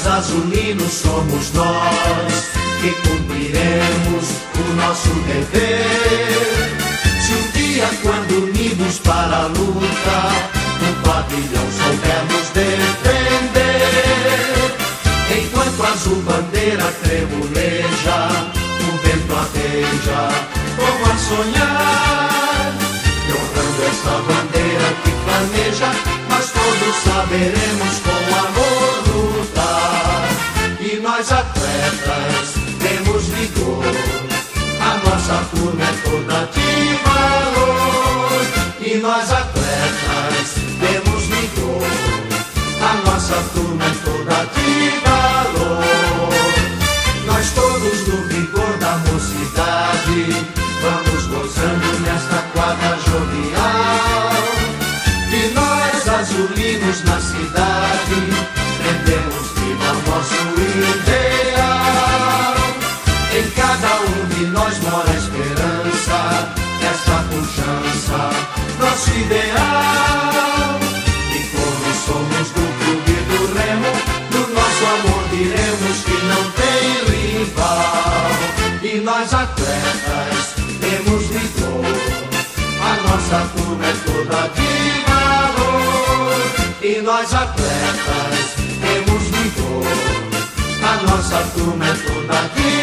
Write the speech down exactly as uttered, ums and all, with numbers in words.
azulinos somos nós que cumpriremos o nosso dever. Se um dia, quando unidos para a luta, o pavilhão soubermos defender, enquanto a azul bandeira tremuleja, o vento arreja como a sonhar, e honrando esta bandeira que flameja, nós todos saberemos com amor lutar. E nós atletas temos vigor, a nossa turma é toda de valor. E nós atletas temos vigor, a nossa turma é toda de valor. Nós todos no vigor da mocidade, vamos gozando nesta quadra jovial. E nós azulinos na cidade, prendemos viva o nosso ideal. Em cada um de nós mora a esperança, essa pujança, nosso ideal. E como somos do clube do Remo, do nosso amor diremos que não tem rival. E nós atletas temos vigor, a nossa turma é toda de valor. E nós atletas temos vigor, a nossa turma é toda de